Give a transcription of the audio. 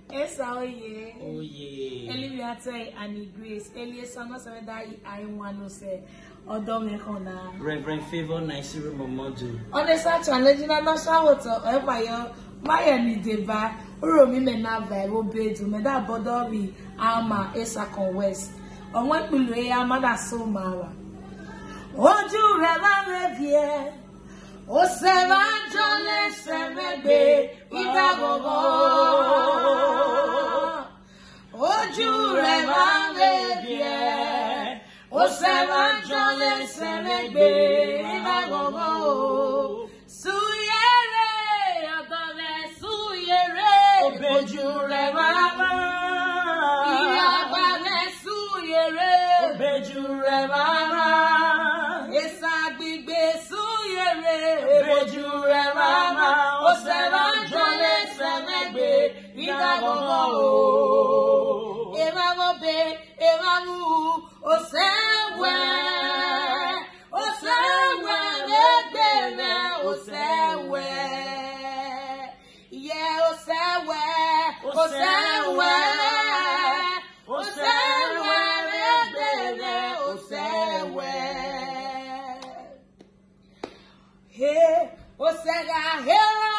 Esa oye. Oye. Eli ate ani Grace. Eli sama sama dai I wanu se odome kona. Reverend Favor Naisiru Momodu. Honestly, challenge na national water. Ever Maya ni deba. Uro mi me na vibe obedu. Me da bodo bi ama Esakon West. Onwe pulu e amada so mara. Ojú rẹ̀ la revie. O se va jole se megbe ida gogo. Ojú rẹ̀ la revie. O se va jole se megbe ida gogo. Suyere adore suyere. Obeju rẹ̀ mama. Iyagba le suyere. Obeju rẹ̀ mama. Esa gbigbe suyere. Obeju rẹ̀ mama. O se va jole se megbe ida gogo. Eva be, eva mu, o se we, legbere, o se we, yeah, o se we, legbere, o se we, hey, o se ga, hey.